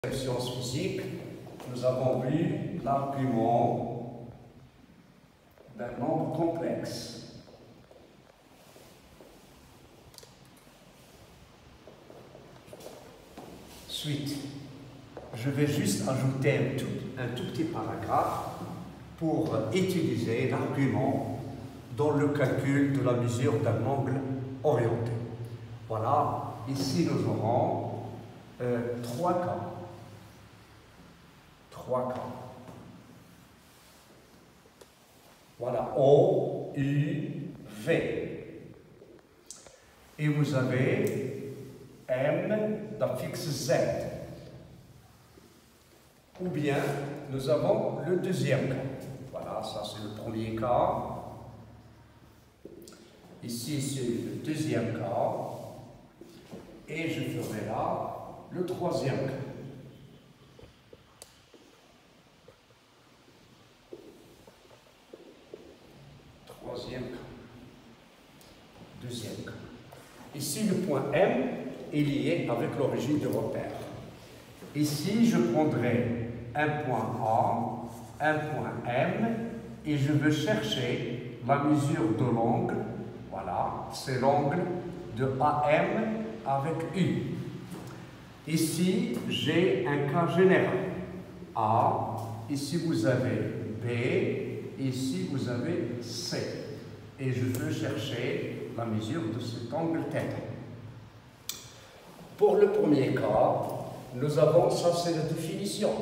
Sciences physiques, nous avons vu l'argument d'un nombre complexe. Suite, je vais juste ajouter un tout petit paragraphe pour utiliser l'argument dans le calcul de la mesure d'un angle orienté. Voilà, ici nous aurons trois cas. Voilà, O, U, V. Et vous avez M d'affixe Z. Ou bien, nous avons le deuxième cas. Voilà, ça c'est le premier cas. Ici, c'est le deuxième cas. Et je ferai là le troisième cas. Troisième cas. Deuxième cas. Ici, le point M est lié avec l'origine du repère. Ici, je prendrai un point A, un point M, et je veux chercher la mesure de l'angle. Voilà, c'est l'angle de AM avec U. Ici, j'ai un cas général. A, ici vous avez B, ici vous avez C. Et je veux chercher la mesure de cet angle θ. Pour le premier cas, nous avons, ça c'est la définition.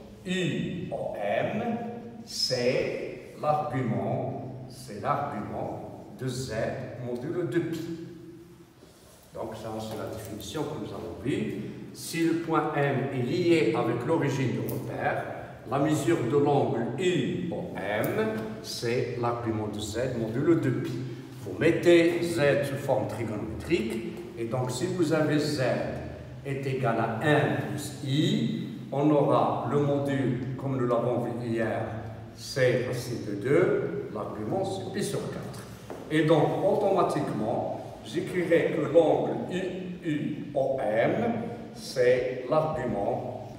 UOM, c'est l'argument de Z modulo de pi. Donc ça c'est la définition que nous avons vue. Si le point M est lié avec l'origine du repère, la mesure de l'angle UOM, c'est l'argument de Z modulo de pi. Vous mettez Z sous forme trigonométrique, et donc si vous avez Z est égal à 1 plus I, on aura le module, comme nous l'avons vu hier, C racine de 2, l'argument c'est pi sur 4. Et donc automatiquement, j'écrirai que l'angle UOM, c'est l'argument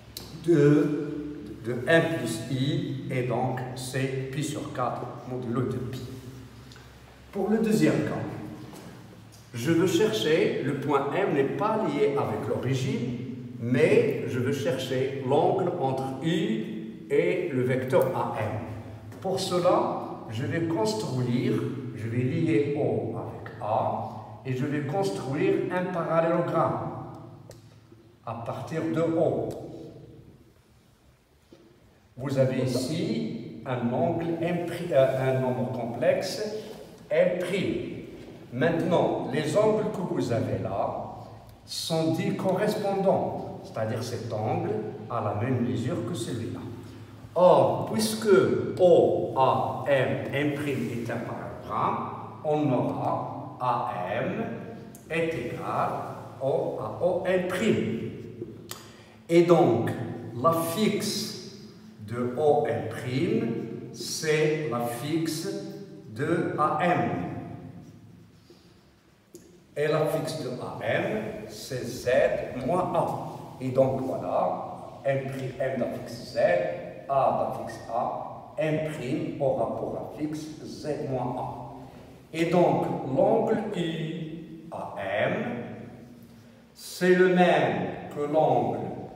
de 1 plus I, et donc c'est pi sur 4 modulo de pi. Pour le deuxième cas, je veux chercher, le point M n'est pas lié avec l'origine, mais je veux chercher l'angle entre U et le vecteur AM. Pour cela, je vais lier O avec A, et je vais construire un parallélogramme à partir de O. Vous avez ici un nombre complexe M'. Maintenant, les angles que vous avez là sont dits correspondants, c'est-à-dire cet angle a la même mesure que celui-là. Or, puisque OAM M' est un parallélogramme, on aura AM est égal à OM'. Et donc, la fixe de OM', c'est la fixe de AM. Et la fixe de AM, c'est Z moins A. Et donc voilà, M' d'affixe Z, A d'affixe A, M' aura pour affixe Z moins A. Et donc l'angle UAM, c'est le même que l'angle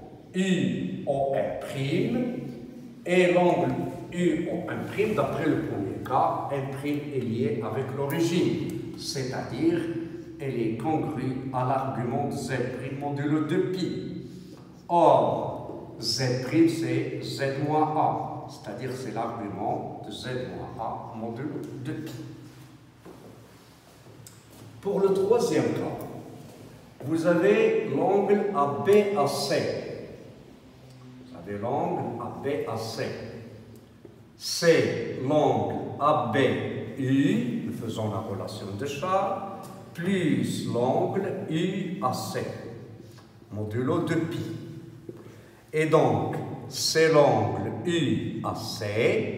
UOM', et l'angle UOM', d'après le premier cas, M' est lié avec l'origine, c'est-à-dire elle est congrue à l'argument de Z' modulo de pi. Or, Z' c'est Z moins A, c'est-à-dire c'est l'argument de Z moins A modulo de pi. Pour le troisième cas, vous avez l'angle ABAC. Vous avez l'angle ABAC. C'est l'angle ABU, nous faisons la relation de Charles, plus l'angle UAC, modulo de pi. Et donc, c'est l'angle UAC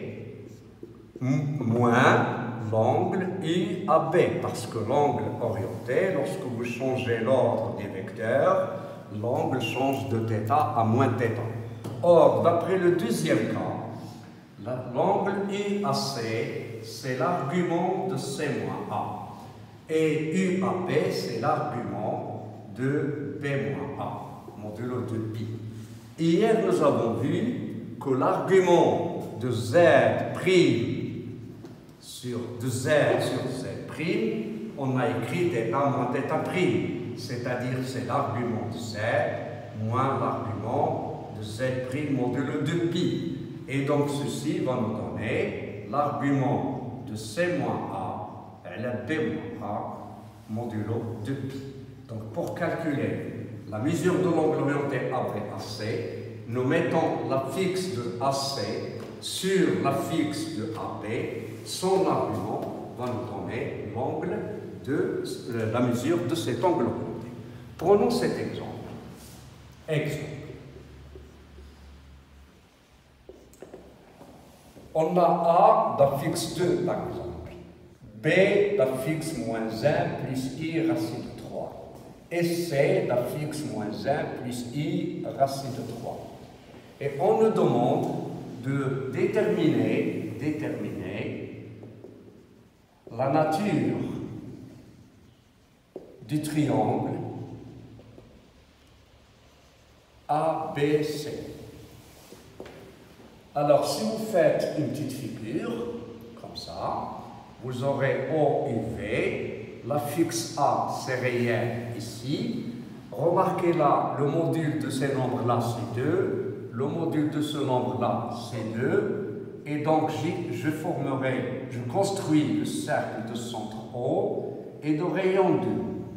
moins l'angle UAB, parce que l'angle orienté, lorsque vous changez l'ordre des vecteurs, l'angle change de θ à moins θ. Or, d'après le deuxième cas, l'angle IAC, c'est l'argument de C moins A. Et UAB, c'est l'argument de B moins A, modulo de pi. Hier, nous avons vu que l'argument de Z' sur Z', on a écrit θ moins θ', c'est-à-dire c'est l'argument de Z moins l'argument de Z' modulo de pi. Et donc ceci va nous donner l'argument de C moins A et la B moins A modulo de pi. Donc pour calculer la mesure de l'angle orienté ABAC, nous mettons la fixe de AC sur la fixe de AB. Son argument va nous donner l'angle de la mesure de cet angle orienté. Prenons cet exemple. On a A d'affixe 2, par exemple, B d'affixe moins 1 plus I racine de 3, et C d'affixe moins 1 plus I racine de 3. Et on nous demande de déterminer la nature du triangle ABC. Alors, si vous faites une petite figure, comme ça, vous aurez O et V, la fixe A, c'est réel ici. Remarquez là, le module de ces nombres-là, c'est 2, le module de ce nombre-là, c'est 2, et donc je construis le cercle de centre O et de rayon 2.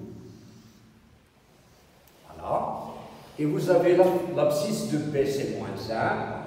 Voilà. Et vous avez l'abscisse de B, c'est moins 1.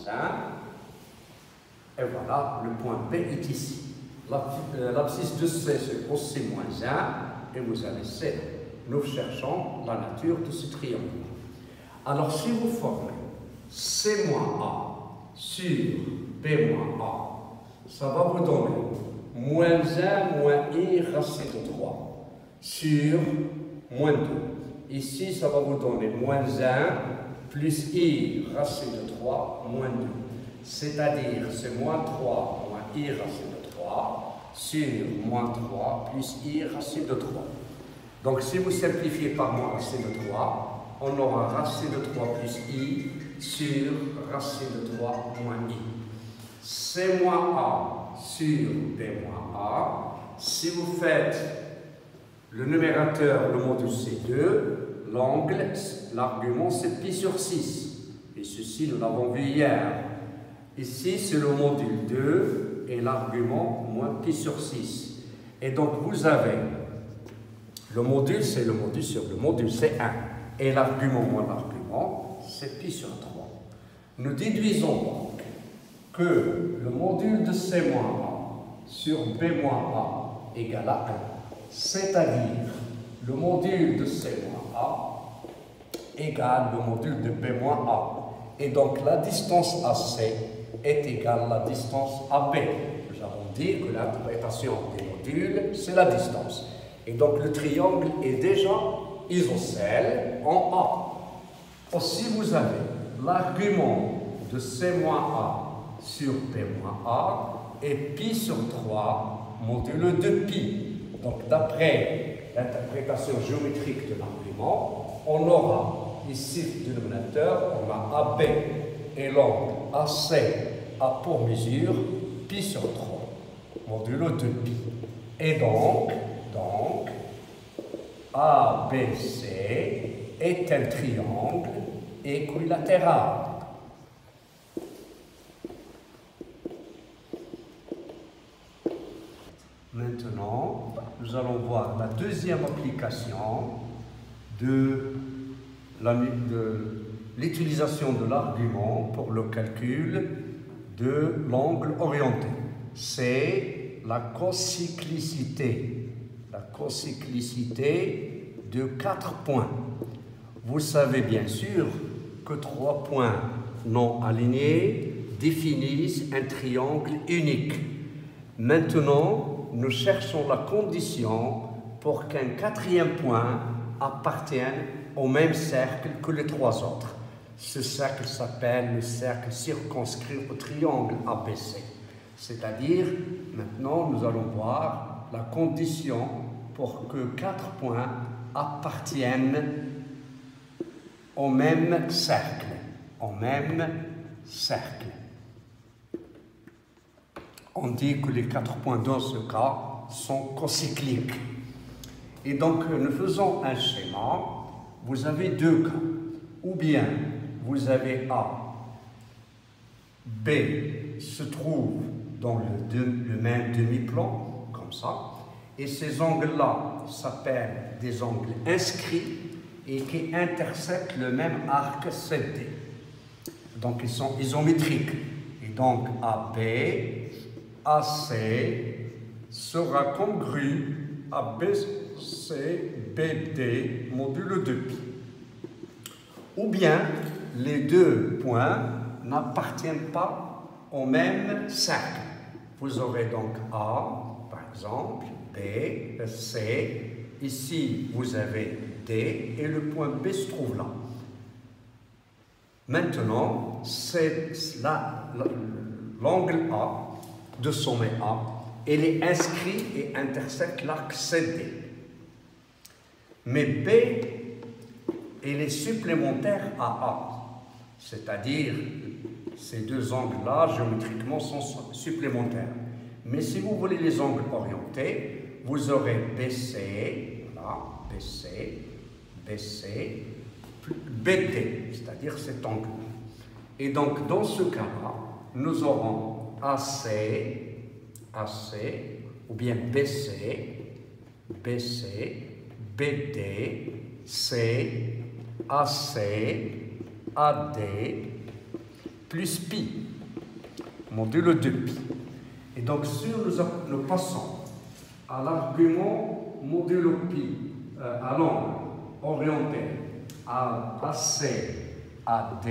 Et voilà, le point B est ici. L'abscisse de C, c'est aussi moins 1, et vous avez C. Nous cherchons la nature de ce triangle. Alors, si vous formez C moins A sur B moins A, ça va vous donner moins 1 moins I racine de 3 sur moins 2. Ici, ça va vous donner moins 1 plus I racine de 3 moins 2. C'est-à-dire, c'est moins 3 moins I racine de 3 sur moins 3 plus I racine de 3. Donc, si vous simplifiez par moins racine de 3, on aura racine de 3 plus I sur racine de 3 moins I. C moins A sur B moins A. Si vous faites le numérateur, le module C2, l'angle, l'argument c'est pi sur 6. Et ceci, nous l'avons vu hier. Ici, c'est le module 2 et l'argument moins pi sur 6. Et donc, vous avez le module, c'est le module sur le module, c'est 1. Et l'argument moins l'argument, c'est pi sur 3. Nous déduisons donc que le module de C moins A sur B moins A égale à 1. C'est-à-dire, le module de C moins A égale le module de B moins A. Et donc, la distance AC est égale à la distance AB. Nous avons dit que l'interprétation des modules, c'est la distance. Et donc, le triangle est déjà isocèle en A. Aussi, vous avez l'argument de C moins A sur B moins A et pi sur 3 modulo de pi. Donc, d'après l'interprétation géométrique de l'argument, on aura ici, le dénominateur, on a AB et l'angle AC a pour mesure pi sur 3, modulo de pi. Et donc ABC est un triangle équilatéral. Maintenant, nous allons voir la deuxième application de l'utilisation de l'argument pour le calcul de l'angle orienté. C'est la cocyclicité. La cocyclicité de 4 points. Vous savez bien sûr que 3 points non alignés définissent un triangle unique. Maintenant, nous cherchons la condition pour qu'un 4e point appartienne au même cercle que les trois autres. Ce cercle s'appelle le cercle circonscrit au triangle ABC. C'est-à-dire, maintenant, nous allons voir la condition pour que 4 points appartiennent au même cercle. Au même cercle. On dit que les 4 points dans ce cas sont cocycliques. Et donc, nous faisons un schéma. Vous avez deux cas. Ou bien, vous avez A, B se trouve dans le même demi-plan, comme ça, et ces angles-là s'appellent des angles inscrits et qui intersectent le même arc CD. Donc, ils sont isométriques. Et donc, AB, AC sera congru à BC, BD, modulo 2π. Ou bien, les deux points n'appartiennent pas au même cercle. Vous aurez donc A, par exemple, B, C. Ici, vous avez D et le point B se trouve là. Maintenant, c'est l'angle A de sommet A, il est inscrit et intersecte l'arc CD. Mais B, il est supplémentaire à A, c'est-à-dire ces deux angles-là, géométriquement, sont supplémentaires. Mais si vous voulez les angles orientés, vous aurez BC, voilà, BC, BC, BD, c'est-à-dire cet angle. Et donc, dans ce cas-là, nous aurons AC, AC, ou bien BC, BC, BD, C, AC, AD, plus pi, modulo 2π. Et donc, si nous passons à l'argument modulo pi, à l'angle orienté à AC, AD,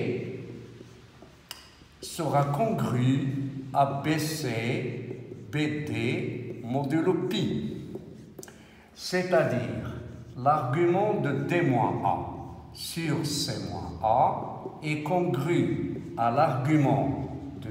sera congru à BC, BD, modulo pi. C'est-à-dire, l'argument de D-A sur C-A est congru à l'argument de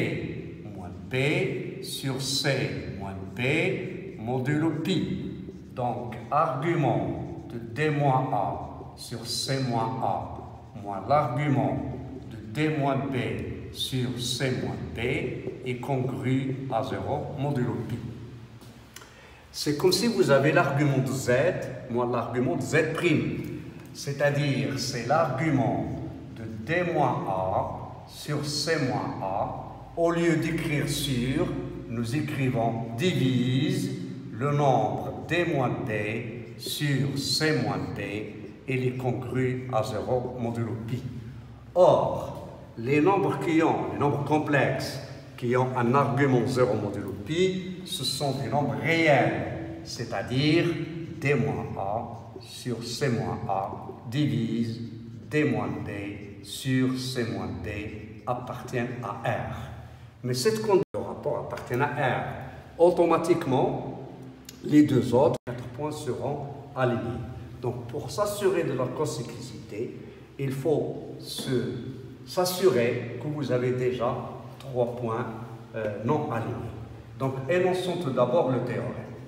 D-B sur C-B modulo pi. Donc, argument de D-A sur C-A moins l'argument de D-B sur C-B est congru à 0 modulo pi. C'est comme si vous avez l'argument de Z moins l'argument de Z'. C'est-à-dire, c'est l'argument de D-A sur C-A. Au lieu d'écrire sur, nous écrivons divise le nombre D-B sur C-B et les congru à 0 modulo pi. Or, les nombres complexes qui ont un argument 0 modulo pi, ce sont des nombres réels, c'est-à-dire D-A sur C-A divise D-B sur C-B appartiennent à R. Mais cette condition de rapport appartient à R. Automatiquement, les deux autres 4 points seront alignés. Donc, pour s'assurer de leur cocyclicité, il faut s'assurer que vous avez déjà 3 points non alignés. Donc, énonçons tout d'abord le théorème.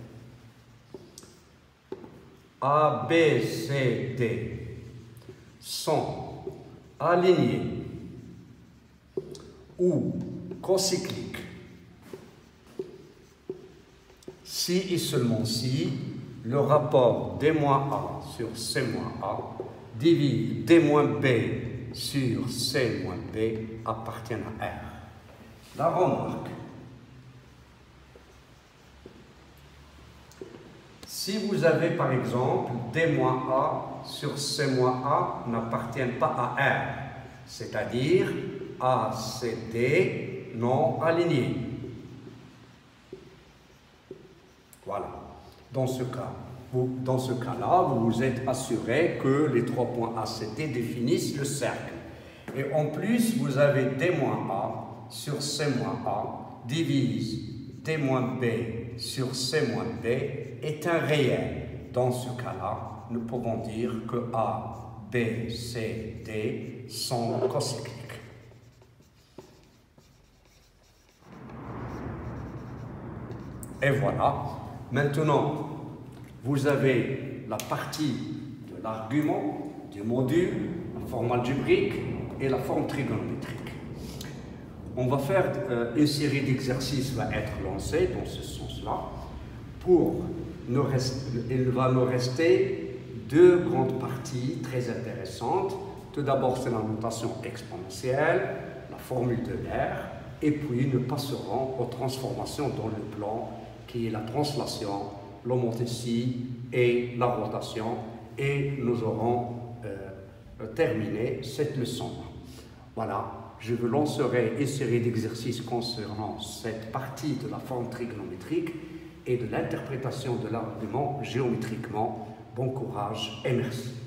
A, B, C, D sont alignés ou cocycliques si et seulement si le rapport D-A sur C-A divise D-B sur C-B appartient à R. La remarque. Si vous avez par exemple D-A sur C-A n'appartiennent pas à R, c'est-à-dire A, C, D non alignés. Voilà. Dans ce cas-là, vous vous êtes assuré que les 3 points A, C, D définissent le cercle. Et en plus, vous avez D-A sur C-A divise D-B sur C-B est un réel. Dans ce cas-là, nous pouvons dire que A, B, C, D sont cocycliques. Et voilà. Maintenant, vous avez la partie de l'argument, du module, la forme algébrique et la forme trigonométrique. On va faire une série d'exercices va être lancée dans ce sens-là. Il va nous rester deux grandes parties très intéressantes. Tout d'abord, c'est la notation exponentielle, la formule de l'air, et puis nous passerons aux transformations dans le plan, qui est la translation, l'homothétie et la rotation, et nous aurons terminé cette leçon-là. Voilà, je vous lancerai une série d'exercices concernant cette partie de la forme trigonométrique et de l'interprétation de l'argument géométriquement. Bon courage et merci.